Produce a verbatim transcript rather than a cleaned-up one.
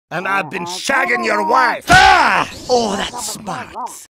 And I've been shagging your wife. Ah! Oh, that's smart.